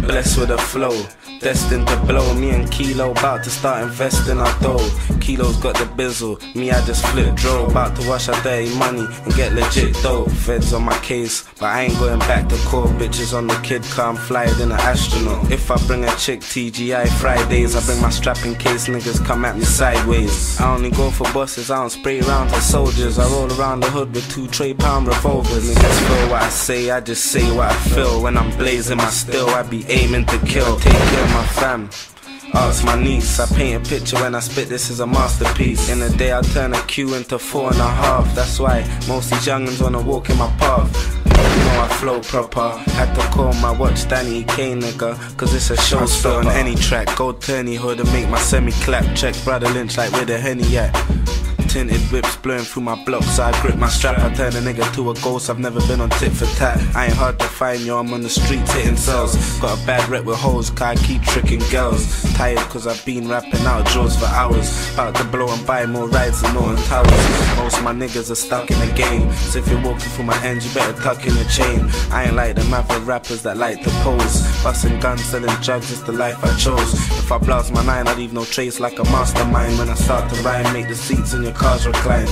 blessed with a flow, destined to blow. Me and Kilo about to start investing our dough. Kilo's got the bizzle, me I just flip dro. About to wash our dirty money and get legit dough. Feds on my case, but I ain't going back to court. Bitches on the kid car, I'm flyer than an astronaut. If I bring a chick TGI Fridays, I bring my strap in case niggas come at me sideways. I only go for bosses, I don't spray rounds for soldiers. I roll around the hood with 2 3-pound revolvers. Niggas feel what I say, I just say what I feel. When I'm blazing my still, I be aiming to kill. Take care of my fam, ask my niece. I paint a picture when I spit, this is a masterpiece. In a day I'll turn a Q into 4.5. That's why most these youngins wanna walk in my path. You know I flow proper. Had to call my watch Danny K nigga, cause it's a showstopper. On any track, gold tourney hood and make my semi-clap. Check Brother Lynch like where the Henny at. Tinted whips blowing through my block, so I grip my strap. I turn a nigga to a ghost, I've never been on tit for tat. I ain't hard to find, yo, I'm on the streets hitting cells. Got a bad rep with hoes, cause I keep tricking girls. Tired cause I've been rapping out draws for hours. About to blow and buy more rides than Norton Towers. Most of my niggas are stuck in the game, so if you're walking through my ends, you better tuck in your chain. I ain't like them other rappers that like to pose. Busting guns, selling drugs, it's the life I chose. If I blast my 9, I leave no trace like a mastermind. When I start to rhyme, make the seats in your cars recline.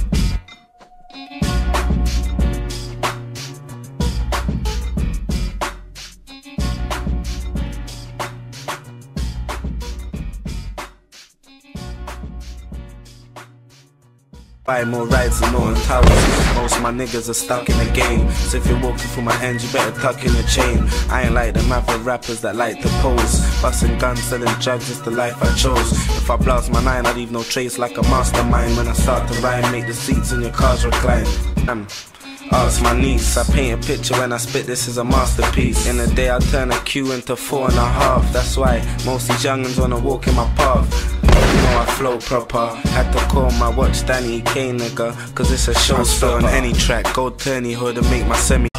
Buy more rides than Norton Towers. Most of my niggas are stuck in the game, so if you're walking through my ends, you better tuck in your chain. I ain't like them other rappers that like to pose. Busting guns, selling drugs, it's the life I chose. If I blast my 9, I leave no trace like a mastermind. When I start to rhyme, make the seats in your cars recline. Ask my niece. I paint a picture when I spit, this is a masterpiece. In a day I'll turn a Q into 4.5. That's why most these youngins wanna walk in my path. You know I flow proper. Had to call my watch Danny K nigga, cause it's a showstopper. On any track, gold tourney hood and make my semi.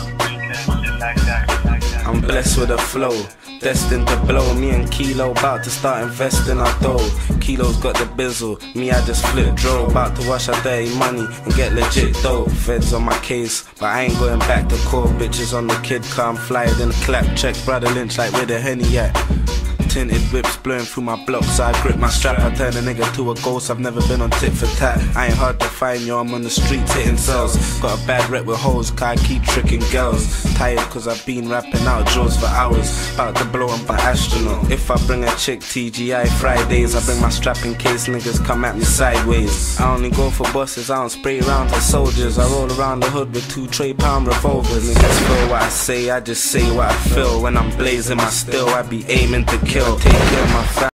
I'm blessed with a flow, destined to blow. Me and Kilo about to start investing our dough. Kilo's got the bizzle, me I just flip dro. About to wash our dirty money and get legit dough. Feds on my case, but I ain't going back to court. Bitches on the kid car, I'm flyer than a clap. Check Brother Lynch like where the Henny at. Tinted whips blowing through my block, so I grip my strap. I turn a nigga to a ghost, I've never been on tit for tat. I ain't hard to find, yo, I'm on the streets hitting cells. Got a bad rep with hoes, cause I keep tricking girls. Tired cause I've been rapping out draws for hours. About to blow and buy astronaut. If I bring a chick TGI Fridays, I bring my strap in case niggas come at me sideways. I only go for bosses, I don't spray rounds for soldiers. I roll around the hood with 2 3-pound revolvers. Niggas feel what I say, I just say what I feel. When I'm blazing my still, I be aiming to kill. Take care of my family.